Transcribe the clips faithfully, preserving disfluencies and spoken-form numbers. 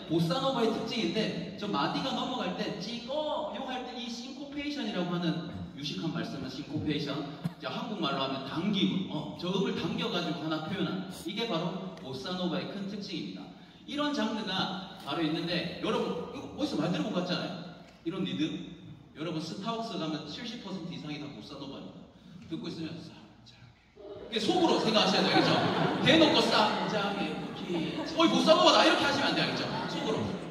보사노바의 특징인데 저 마디가 넘어갈 때 찍어 용할 때 이 싱코페이션이라고 하는 유식한 말씀은 싱코페이션, 한국말로 하면 당김, 어, 저 음을 당겨가지고 하나 표현한 이게 바로 보사노바의 큰 특징입니다. 이런 장르가 바로 있는데 여러분 이거 어디서 많이 들어본 것 같잖아요. 이런 리듬 여러분 스타벅스 가면 칠십 퍼센트 이상이 다 보사노바입니다. 듣고 있으면 쌈장에 속으로 생각하셔야 돼요. 알겠죠? 대놓고 쌈장에 어이 보사노바다 이렇게 하시면 안 돼요. 알겠죠? 속으로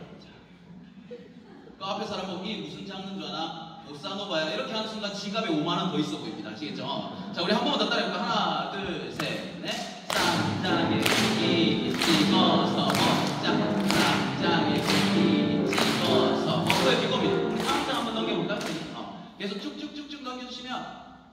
그 앞에 사람 보고 이 무슨 장르인 줄 아나? 보사노바야. 이렇게 하는 순간 지갑에 오만 원 더 있어 보입니다. 아시겠죠? 자, 우리 한 번만 더 따라해볼까? 하나, 둘, 셋, 넷. 쌈장에 고기 찍어서 먹자. 쌈장에 고기 찍어서 먹어요. 이겁니다. 쌈장 한번 넘겨볼까? 어. 계속 쭉쭉쭉쭉 넘겨주시면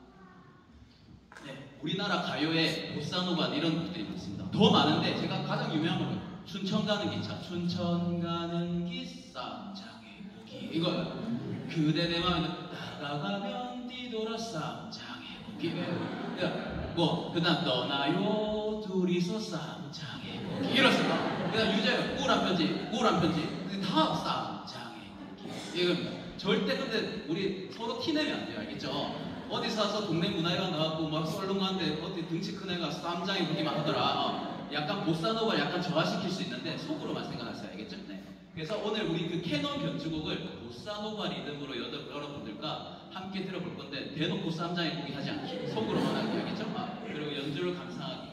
네, 우리나라 가요에 보사노바 이런 곡들이 많습니다. 더 많은데 제가 가장 유명한 건 춘천 가는 기차. 춘천 가는 기쌈장에 고기 이거요. 그대 내 맘에 따라가면 뒤돌아 쌈장에 고기. 뭐 그다음 떠나요 둘이서 쌈장에 고기 이렇습니다. 그다음 유재현 우울한 편지, 우울한 편지 다 쌈장에 고기 이겁니다. 절대 근데 우리 서로 티내면 안 돼요. 알겠죠? 어디 사서 동네 문화회관 가갖고 막 썰렁한데 어디 등치 큰 애가 쌈장에 고기만 하더라. 어, 약간 보사노바를 약간 저하시킬 수 있는데 속으로만 생각하세요. 알겠죠? 네. 그래서 오늘 우리 그 캐논 변주곡을 보사노바 리듬으로 여러분들과 함께 들어볼 건데 대놓고 쌈장에 고기 하지 않기 속으로만 하기. 알겠죠? 아, 그리고 연주를 감상하기.